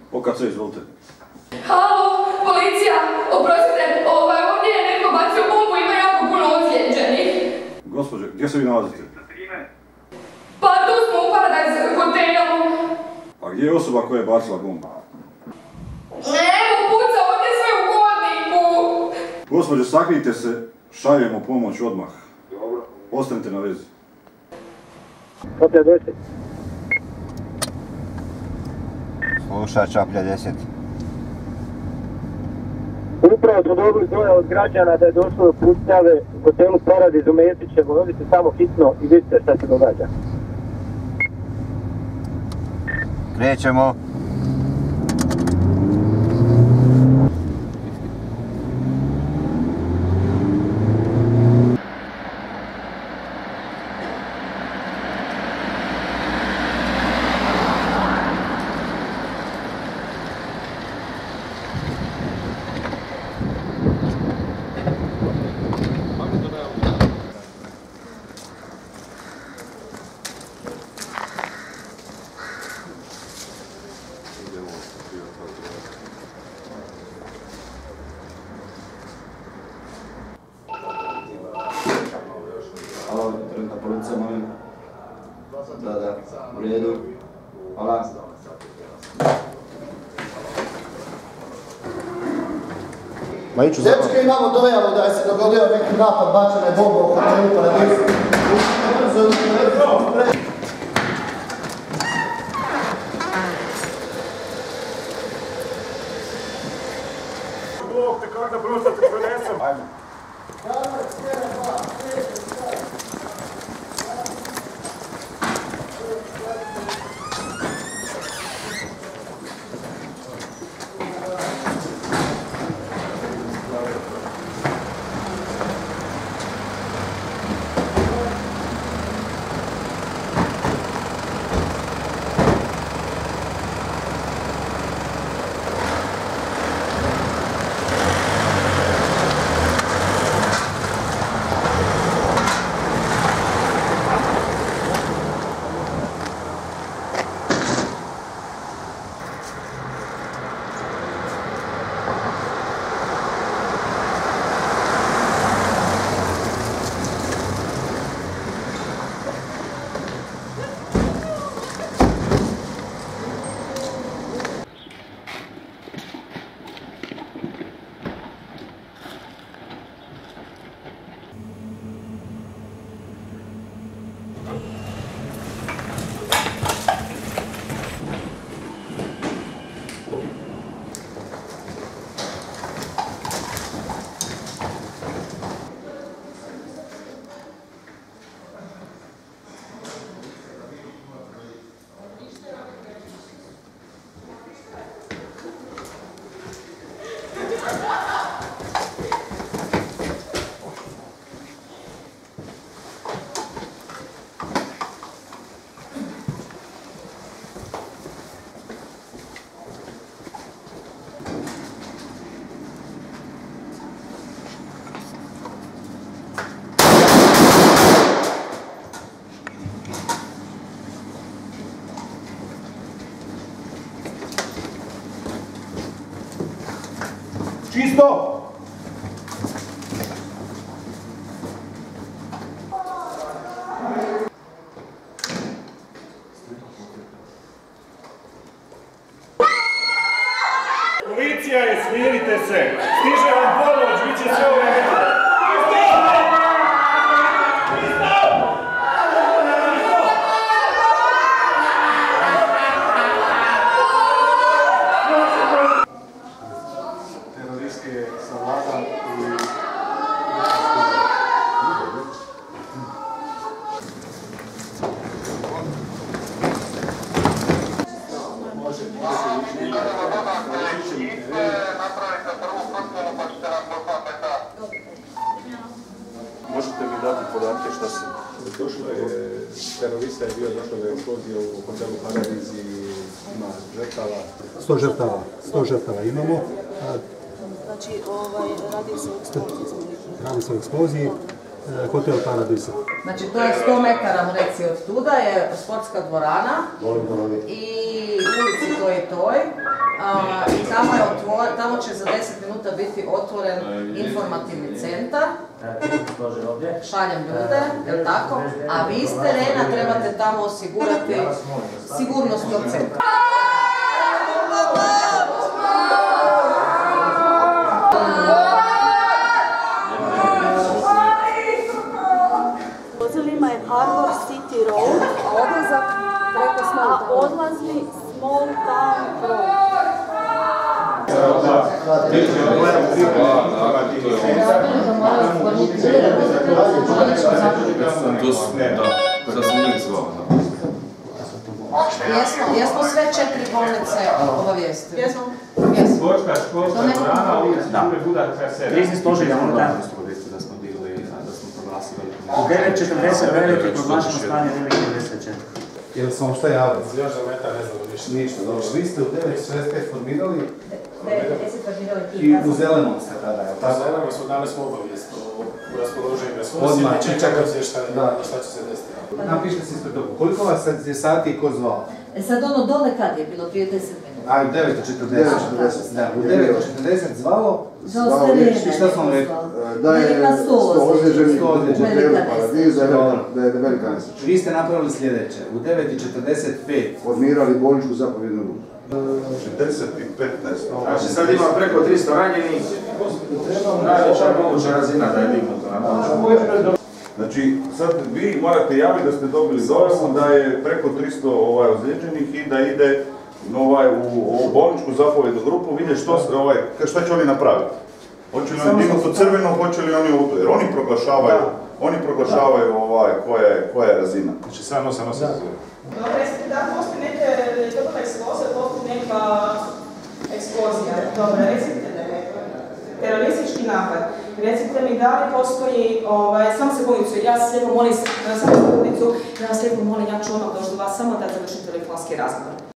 OKC, izvolite. Halo, policija, oprostite, ovdje je neko bacio bombu, ima jako puno ozlijeđenih. Gospođe, gdje se vi nalazite? Pa tu smo u Paradise hotelu. A gdje je osoba koja je bacila bombu? Evo, puca ovdje sve u hodniku. Gospođe, sakrijte se, šaljemo pomoć odmah. Dobro. Ostanite na vezi. Čaplja 10. Sluša, Čaplja 10. Upravo smo dobili dvoje od građana da je došlo do pucnjave u hotelu Paradise u Mesićevu. Odite samo hitno i vidite šta se događa. Krećemo. Halo, trenutna policija, molim. Da, u redu. Hvala. Dečke, imamo dojavu da je se dogodio neki napad, bačena je bomba u hotelu Paradise. Bog te kako da bruta te prenesem. Ajmo. Čisto! Policija je, smirite se. Stiže vam pomoć, vi će sve ove... Teroristi savlada i... Možete mi dati podatke šta se... Došlo je, terorista je bio došlo da je eksplozija u hotelu Paradise i ima žrtava. 100 žrtava imamo. Znači, radi se o eksploziji. Radi se o eksploziji, hotel Paradise. Znači, to je 100 metara, reci, od tuda je sportska dvorana i ulici toj, i tamo će za 10 minuta biti otvoren informativni centar. Šaljem ljude, jel tako? A vi s terena trebate tamo osigurati sigurnost tog centra. Vozilima je Harbor City Road, a odlazak preko Small Town. A odlazni Small Town Road. Jesmo sve 4 bolnice obavijestili? Jesmo. Sportska školska dvorana, uvijek Budak Krasera. Krizni stožer je unutarnji da smo bili, da smo proglasili. U 9.40 velike proglašeno stanje velike 94. Jel smo šta javili? Još za metar ne znamo ništa. Ništa, dobro. Vi ste u 9.45 formirali 9.10 formirali i u zelenom ste tada, jel tako? U zelenom smo dali smo obavijest o raspoloženju resursima i čekamo se šta će se desiti. Napišite se ispred toga. Koliko vas je sati i ko zvao? Sad ono dole kad je bilo, prije 10 minuta? A, u 9.40. Da, u 9.40 zvalo. Zvao ste I šta smo vam rekli? Da je 100 ozlijeđenih u hotelu Paradiza, da je velika nesreća. Vi ste napravili sljedeće. U 9.45 formirali bolničku zapovjednu ruku. 10.15. Znači sad ima preko 300 ranjenih. Najveća moguća razina da je dignuto. Znači, sad vi morate javiti da ste dobili dojavu da je preko 300 ozlijeđenih i da ide u bolničku zapovjednu grupu, vidjeti šta će oni napraviti. Hoće li oni dignuti u crveno, hoće li oni u to, jer oni proglašavaju koja je razina. Znači sad nosa. Dobro, recite da postoji neke, je to eksplozija, postoji neka eksplozija. Dobro, recite da je teroristički napad. Recite mi da li postoji, samo sekundicu, ja vas lijepo molim, ja ću odmah doći do vas samo da završim telefonski razgovor.